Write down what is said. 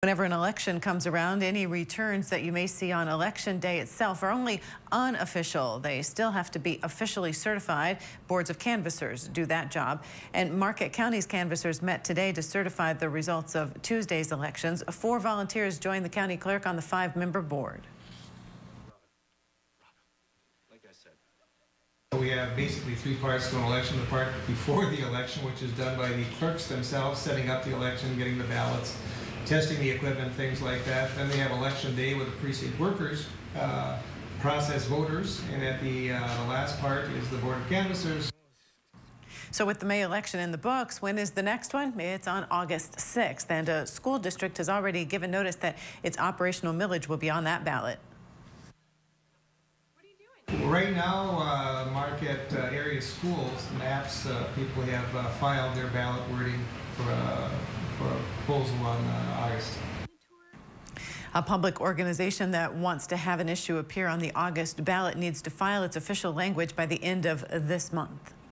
Whenever an election comes around, any returns that you may see on election day itself are only unofficial. They still have to be officially certified. Boards of canvassers do that job. And Mqt County's canvassers met today to certify the results of Tuesday's elections. 4 volunteers joined the county clerk on the 5-member board. We have basically 3 parts to an election. The part before the election, which is done by the clerks themselves, setting up the election, getting the ballots, testing the equipment, things like that. Then they have election day with the precinct workers, process voters, and at the last part is the board of canvassers. So with the May election in the books, when is the next one? It's on August 6th, and a school district has already given notice that its operational millage will be on that ballot. Right now, Mqt area schools, MAPS, people have filed their ballot wording for a proposal on August. A public organization that wants to have an issue appear on the August ballot needs to file its official language by the end of this month.